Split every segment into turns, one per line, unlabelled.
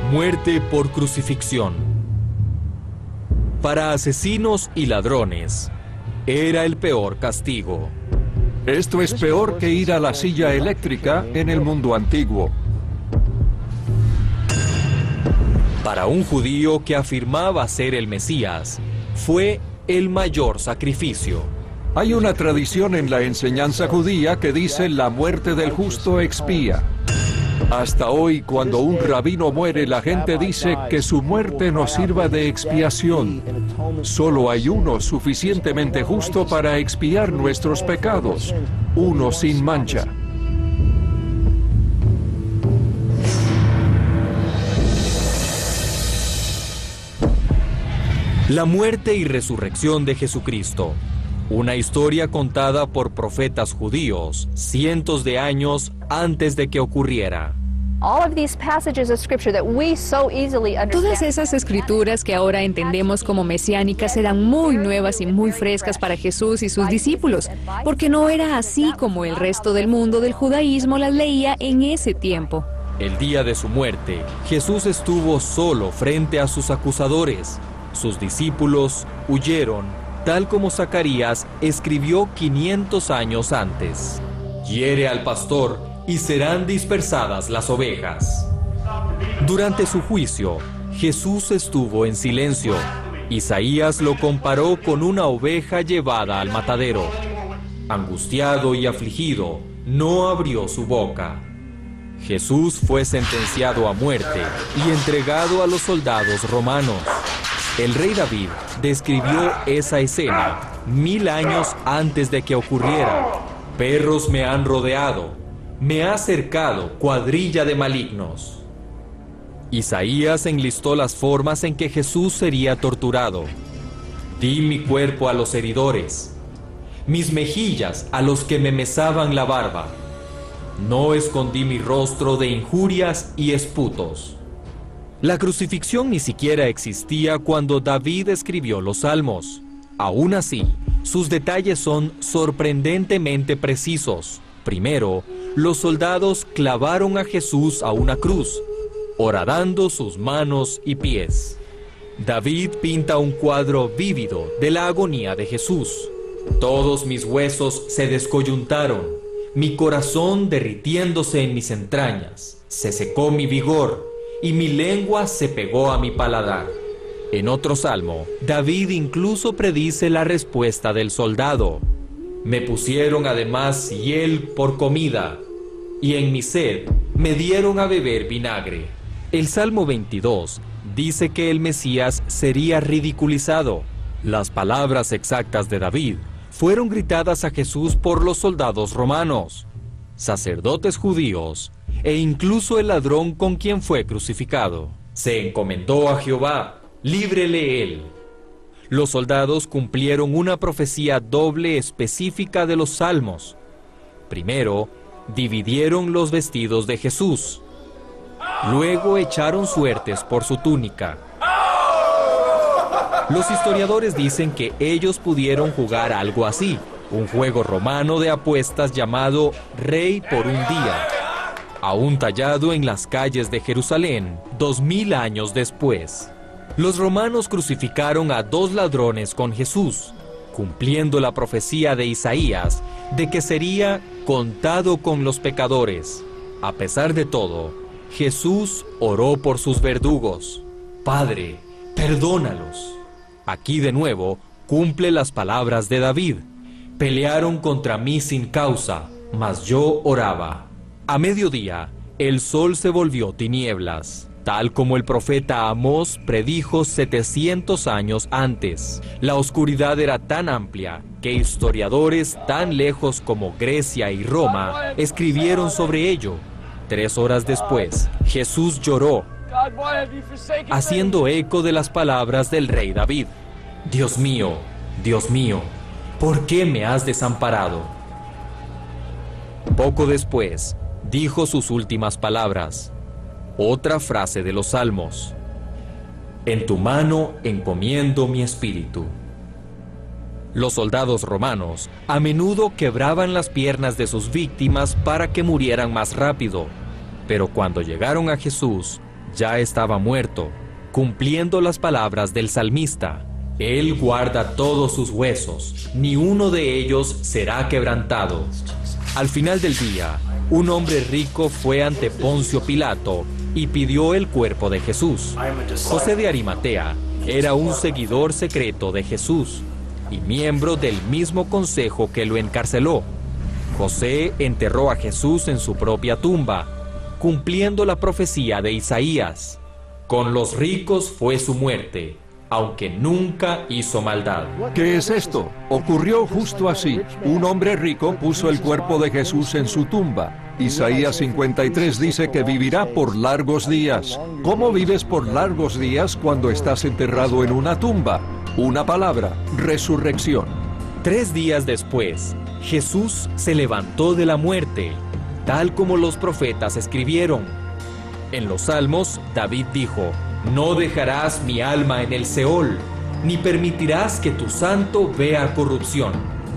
Muerte por crucifixión. Para asesinos y ladrones, era el peor castigo.
Esto es peor que ir a la silla eléctrica en el mundo antiguo.
Para un judío que afirmaba ser el Mesías, fue el mayor sacrificio.
Hay una tradición en la enseñanza judía que dice la muerte del justo expía. Hasta hoy, cuando un rabino muere, la gente dice que su muerte nos sirva de expiación. Solo hay uno suficientemente justo para expiar nuestros pecados, uno sin mancha.
La muerte y resurrección de Jesucristo. Una historia contada por profetas judíos cientos de años antes de que ocurriera.
Todas esas escrituras que ahora entendemos como mesiánicas eran muy nuevas y muy frescas para Jesús y sus discípulos, porque no era así como el resto del mundo del judaísmo las leía en ese tiempo.
El día de su muerte, Jesús estuvo solo frente a sus acusadores. Sus discípulos huyeron, tal como Zacarías escribió 500 años antes. Hiere al pastor y serán dispersadas las ovejas. Durante su juicio, Jesús estuvo en silencio. Isaías lo comparó con una oveja llevada al matadero. Angustiado y afligido, no abrió su boca. Jesús fue sentenciado a muerte y entregado a los soldados romanos. El rey David describió esa escena 1000 años antes de que ocurriera. Perros me han rodeado, me ha cercado cuadrilla de malignos. Isaías enlistó las formas en que Jesús sería torturado. Di mi cuerpo a los heridores, mis mejillas a los que me mesaban la barba. No escondí mi rostro de injurias y esputos. La crucifixión ni siquiera existía cuando David escribió los Salmos. Aún así, sus detalles son sorprendentemente precisos. Primero, los soldados clavaron a Jesús a una cruz, horadando sus manos y pies. David pinta un cuadro vívido de la agonía de Jesús. Todos mis huesos se descoyuntaron, mi corazón derritiéndose en mis entrañas. Se secó mi vigor y mi lengua se pegó a mi paladar. En otro salmo, David incluso predice la respuesta del soldado. Me pusieron además hiel por comida, y en mi sed me dieron a beber vinagre. El Salmo 22 dice que el Mesías sería ridiculizado. Las palabras exactas de David fueron gritadas a Jesús por los soldados romanos, sacerdotes judíos, e incluso el ladrón con quien fue crucificado. Se encomendó a Jehová, líbrele él. Los soldados cumplieron una profecía doble específica de los salmos. Primero, dividieron los vestidos de Jesús. Luego echaron suertes por su túnica. Los historiadores dicen que ellos pudieron jugar algo así, un juego romano de apuestas llamado Rey por un día, aún tallado en las calles de Jerusalén 2000 años después. Los romanos crucificaron a 2 ladrones con Jesús, cumpliendo la profecía de Isaías de que sería contado con los pecadores. A pesar de todo, Jesús oró por sus verdugos. Padre, perdónalos. Aquí de nuevo cumple las palabras de David. Pelearon contra mí sin causa, mas yo oraba. A mediodía, el sol se volvió tinieblas, tal como el profeta Amós predijo 700 años antes. La oscuridad era tan amplia que historiadores tan lejos como Grecia y Roma escribieron sobre ello. 3 horas después, Jesús lloró, haciendo eco de las palabras del rey David. Dios mío, ¿por qué me has desamparado? Poco después, dijo sus últimas palabras. Otra frase de los Salmos. En tu mano encomiendo mi espíritu. Los soldados romanos a menudo quebraban las piernas de sus víctimas para que murieran más rápido, pero cuando llegaron a Jesús, ya estaba muerto, cumpliendo las palabras del salmista. Él guarda todos sus huesos, ni uno de ellos será quebrantado. Al final del día, un hombre rico fue ante Poncio Pilato y pidió el cuerpo de Jesús. José de Arimatea era un seguidor secreto de Jesús y miembro del mismo consejo que lo encarceló. José enterró a Jesús en su propia tumba, cumpliendo la profecía de Isaías. Con los ricos fue su muerte, aunque nunca hizo maldad.
¿Qué es esto? Ocurrió justo así. Un hombre rico puso el cuerpo de Jesús en su tumba. Isaías 53 dice que vivirá por largos días. ¿Cómo vives por largos días cuando estás enterrado en una tumba? Una palabra: resurrección.
3 días después, Jesús se levantó de la muerte, tal como los profetas escribieron. En los Salmos, David dijo: no dejarás mi alma en el Seol, ni permitirás que tu santo vea corrupción.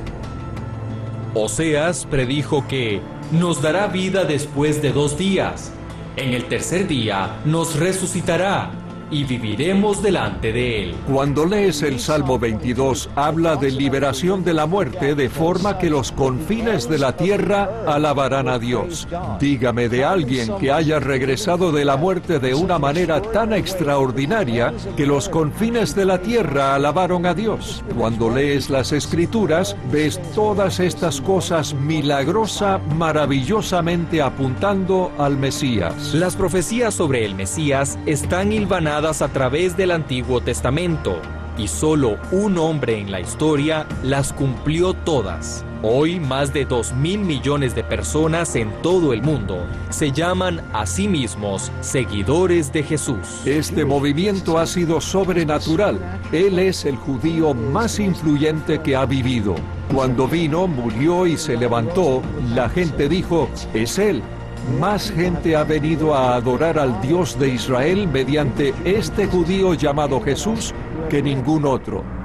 Oseas predijo que nos dará vida después de 2 días. En el tercer día nos resucitará y viviremos delante de él.
Cuando lees el Salmo 22, habla de liberación de la muerte, de forma que los confines de la tierra alabarán a Dios. Dígame de alguien que haya regresado de la muerte de una manera tan extraordinaria que los confines de la tierra alabaron a Dios. Cuando lees las Escrituras, ves todas estas cosas maravillosamente apuntando al Mesías.
Las profecías sobre el Mesías están hilvanadas a través del Antiguo Testamento, y solo un hombre en la historia las cumplió todas. Hoy, más de 2.000 millones de personas en todo el mundo se llaman a sí mismos seguidores de Jesús.
Este movimiento ha sido sobrenatural. Él es el judío más influyente que ha vivido. Cuando vino, murió y se levantó, la gente dijo: es él. Más gente ha venido a adorar al Dios de Israel mediante este judío llamado Jesús que ningún otro.